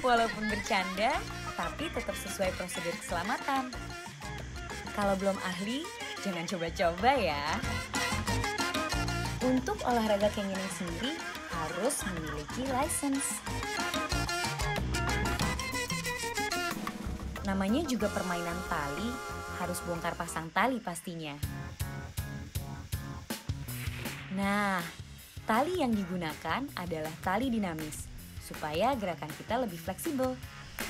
Walaupun bercanda, tapi tetap sesuai prosedur keselamatan. Kalau belum ahli, jangan coba-coba ya. Untuk olahraga canyoning sendiri harus memiliki license. Namanya juga permainan tali, harus bongkar pasang tali pastinya. Nah, tali yang digunakan adalah tali dinamis, supaya gerakan kita lebih fleksibel.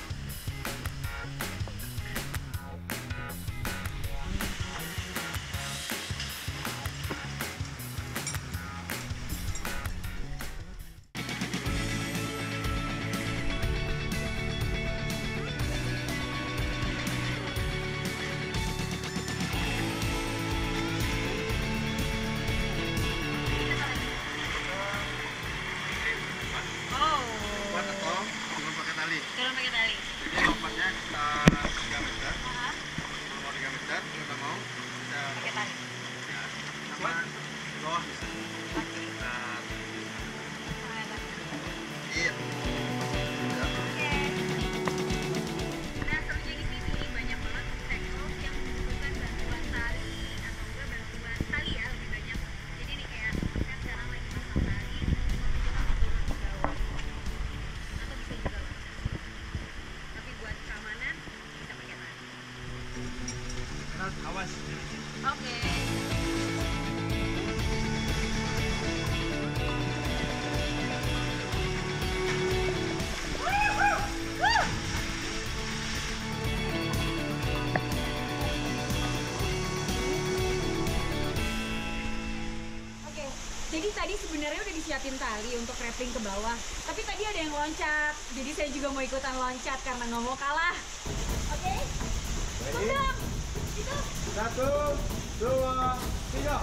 Kalau pakai tali. Jadi lompatnya sekitar 3 meter. Kalau mau 3 meter, kalau nggak mau bisa Pakai tali. ya, sama di bawah bisa. Nah, iya. Oke. Nah, serunya di sini banyak banget obstacle yang membutuhkan bantuan tali atau enggak bantuan tali ya lebih banyak. Jadi nih kayak kan sekarang lagi pasang tali, kita mau turun ke bawah atau bisa juga loncat. Tapi buat keamanan bisa pakai tali. Awas. Oke. Oke, jadi tadi sebenarnya udah disiapin tali untuk rappling ke bawah. Tapi tadi ada yang loncat, jadi saya juga mau ikutan loncat karena nggak mau kalah. Oke? Tendang! Itu! 1, 2, 3.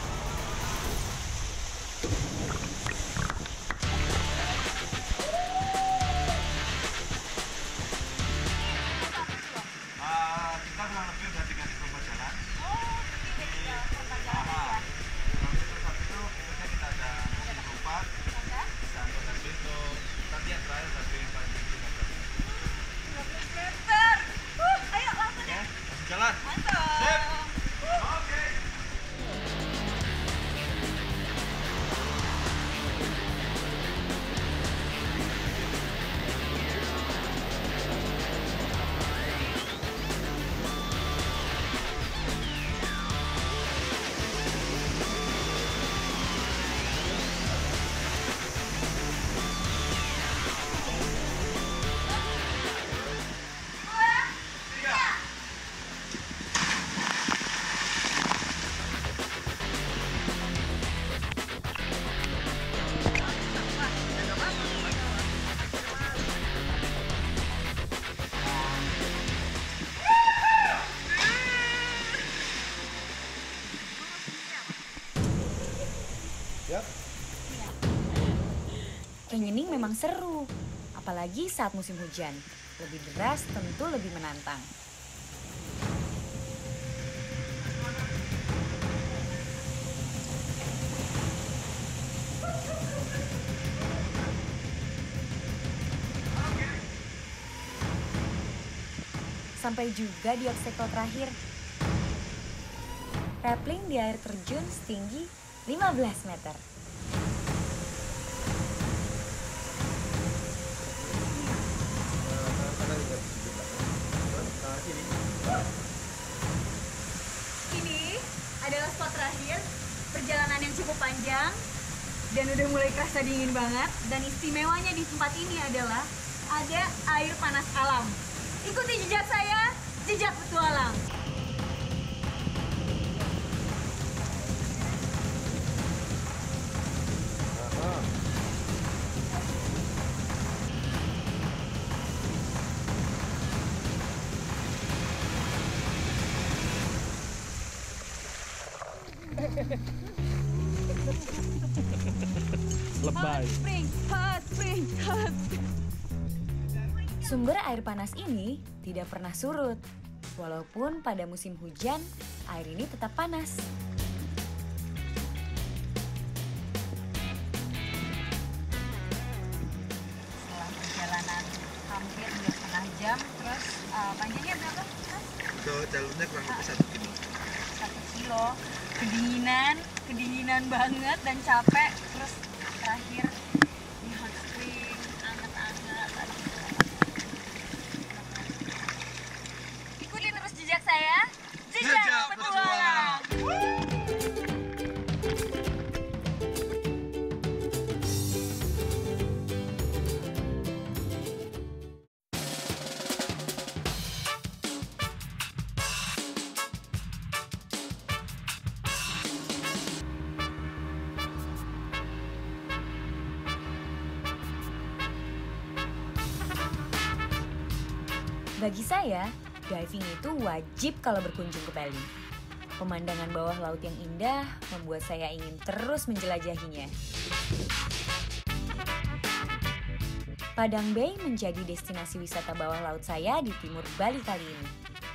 Kita kurang lebih udah 3 km jalan. Oh, ini udah perempat jalan ya? Terus habis itu berikutnya kita ada lompat, Oke. bisa untuk tadi itu tadi yang terakhir tadi 15 meter. 15 meter! Ayo langsung Oke, ya! langsung jalan. Mantap! Sip. Oke. Canyoning memang seru, apalagi saat musim hujan. Lebih deras tentu lebih menantang. Sampai juga di obstacle terakhir. Rappling di air terjun setinggi 15 meter. Ini adalah spot terakhir perjalanan yang cukup panjang dan udah mulai kerasa dingin banget. Dan istimewanya di tempat ini adalah ada air panas alam. Ikuti jejak saya, jejak petualang. Lebay. Hot spring. Sumber air panas ini tidak pernah surut. Walaupun pada musim hujan, air ini tetap panas. Setelah perjalanan hampir Panjangnya berapa? Untuk jalurnya kurang lebih 1 kilo. 1 kilo. Kedinginan banget dan capek. Terus terakhir di hot spring, anget-anget. Ikutin terus jejak saya. Jejak petualang. Bagi saya, diving itu wajib kalau berkunjung ke Bali. Pemandangan bawah laut yang indah membuat saya ingin terus menjelajahinya. Padang Bay menjadi destinasi wisata bawah laut saya di timur Bali kali ini.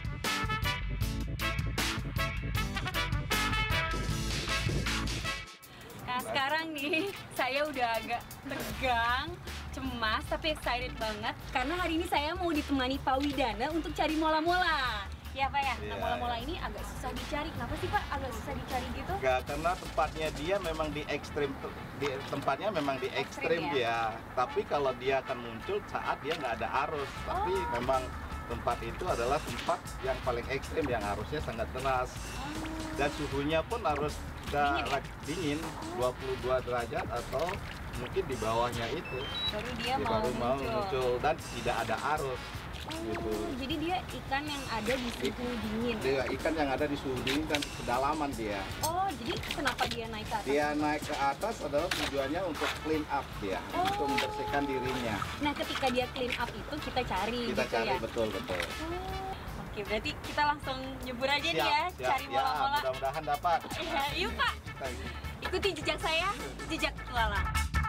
Nah sekarang nih, saya udah agak tegang, cemas, tapi excited banget karena hari ini saya mau ditemani Pak Widana untuk cari mola-mola. Ya Pak ya, nah mola-mola ini agak susah dicari. Kenapa sih Pak agak susah dicari gitu? Enggak, karena tempatnya dia memang di ekstrim, tempatnya memang di ekstrim ya? dia. Tapi kalau dia akan muncul saat dia nggak ada arus. Tapi memang tempat itu adalah tempat yang paling ekstrim yang harusnya sangat deras. Dan suhunya pun harus dingin 22 derajat atau mungkin di bawahnya itu. Baru dia Baru mau mau muncul. muncul dan tidak ada arus. Gitu. Jadi dia ikan yang ada di suhu dingin. Dia ikan yang ada di suhu dingin dan kedalaman dia. Oh, jadi kenapa dia naik ke atas? Dia naik ke atas adalah tujuannya untuk clean up dia, untuk membersihkan dirinya. Nah, ketika dia clean up itu kita cari Kita gitu cari ya? betul. Oke, berarti kita langsung nyebur aja nih ya, Siap, cari ya, mola-mola. mudah-mudahan dapat. Ya, yuk Pak, ikuti jejak saya, jejak petualang.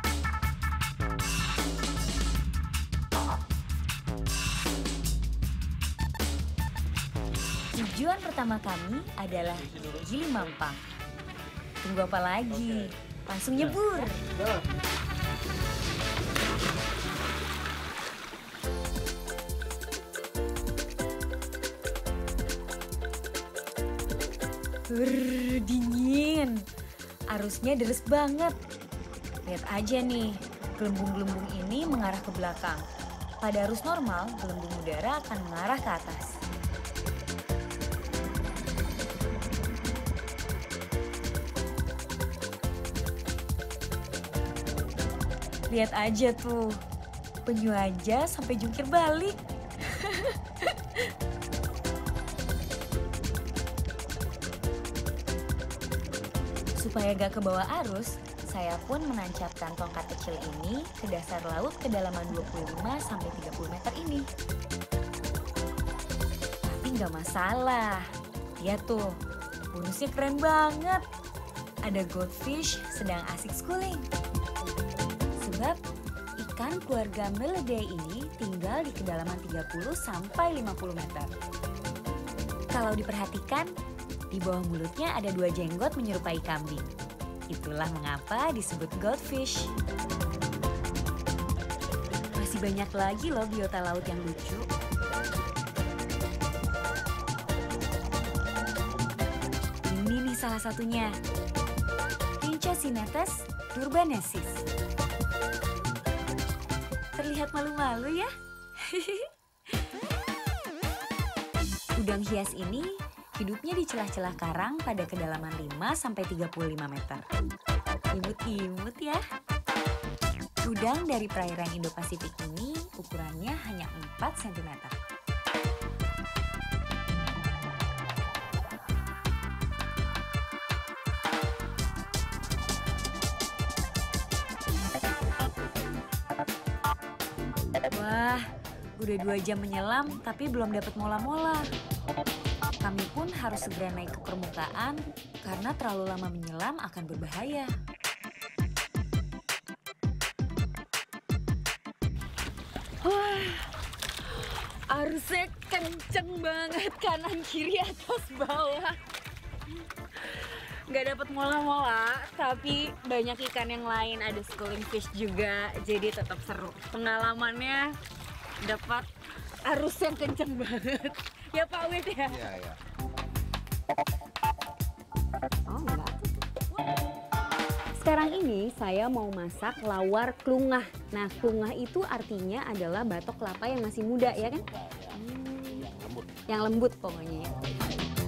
Tujuan pertama kami adalah Gili Mampang. Tunggu apa lagi? Langsung nyebur. Dingin. Arusnya deres banget. Lihat aja nih, gelembung-gelembung ini mengarah ke belakang. Pada arus normal, gelembung udara akan mengarah ke atas. Lihat aja tuh, penyu aja sampai jungkir balik. Supaya gak kebawa arus, saya pun menancapkan tongkat kecil ini ke dasar laut kedalaman 25-30 meter ini. Tapi gak masalah. Lihat tuh, bonusnya keren banget. Ada goldfish sedang asik schooling. Sebab ikan keluarga Melidae ini tinggal di kedalaman 30-50 meter. Kalau diperhatikan, di bawah mulutnya ada 2 jenggot menyerupai kambing. Itulah mengapa disebut goldfish. Masih banyak lagi loh biota laut yang lucu. Ini nih salah satunya. Pinchosinetes durbanensis. Terlihat malu-malu ya? Udang hias ini hidupnya di celah-celah karang pada kedalaman 5-35 meter. Imut-imut ya. Udang dari perairan Indo-Pasifik ini ukurannya hanya 4 cm. Wah, udah 2 jam menyelam tapi belum dapat mola-mola. Kami pun harus segera naik ke permukaan karena terlalu lama menyelam akan berbahaya. Wah, arusnya kenceng banget kanan kiri atas bawah. Nggak dapat mola-mola, tapi banyak ikan yang lain, ada schooling fish juga, jadi tetap seru. Pengalamannya dapat arus yang kenceng banget. Ya Pak Wid ya? Iya, iya. Oh enggak. Sekarang ini saya mau masak lawar klungah. Nah, klungah itu artinya adalah batok kelapa yang masih muda ya kan? Yang lembut. Yang lembut pokoknya ya.